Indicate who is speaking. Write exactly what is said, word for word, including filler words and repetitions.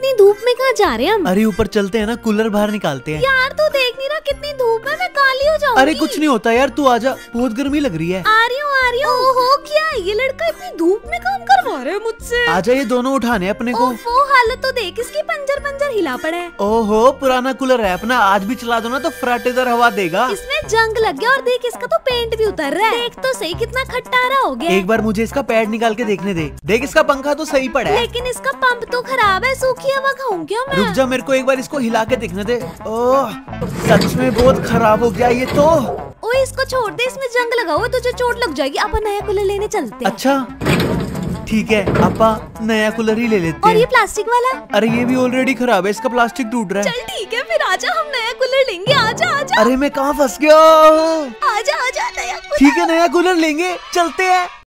Speaker 1: इतनी धूप में कहाँ जा रहे हैं हम?
Speaker 2: अरे ऊपर चलते हैं ना, कूलर बाहर निकालते हैं।
Speaker 1: यार तू देख नहीं रहा कितनी धूप है, मैं काली हो जाऊंगी।
Speaker 2: अरे कुछ नहीं होता यार, तू आजा, बहुत गर्मी लग रही है।
Speaker 1: आ रही हूँ आ रही हूँ। ओहो क्या ये लड़का इतनी धूप में काम करवा रहा है मुझसे।
Speaker 2: आजा, ये दोनों उठाने अपने को।
Speaker 1: ओहो हालत तो देख इसकी, पंजर पंजर हिला पड़ा है।
Speaker 2: ओहो पुराना कूलर है अपना, आज भी चला दो ना तो फराटेदार हवा देगा।
Speaker 1: इसमें जंग लग गया और देख इसका तो पेंट भी उतर रहा है। देख तो सही कितना खट्टारा हो गया।
Speaker 2: एक बार मुझे इसका पैड निकाल के देखने दे। देख इसका पंखा तो सही पड़ा है,
Speaker 1: लेकिन इसका पंप तो खराब है, सूखी हवा खाऊं क्या मैं?
Speaker 2: रुक जा, मेरे को एक बार इसको हिला के देखने दे। ओह सच में बहुत खराब हो गया ये तो।
Speaker 1: ओए इसको छोड़ दे, इसमें जंग लगा हुआ है, तुझे चोट लग जाएगी। अपन नया कूलर लेने चलते हैं।
Speaker 2: अच्छा ठीक है, अपा नया कूलर ही ले लेते
Speaker 1: और ये
Speaker 2: हैं।
Speaker 1: प्लास्टिक वाला?
Speaker 2: अरे ये भी ऑलरेडी खराब है, इसका प्लास्टिक टूट रहा है।
Speaker 1: चल ठीक है फिर आजा, हम नया कूलर लेंगे। आजा आजा।
Speaker 2: अरे मैं कहाँ फंस गया।
Speaker 1: आजा आजा नया कूलर।
Speaker 2: ठीक है नया कूलर लेंगे, चलते हैं।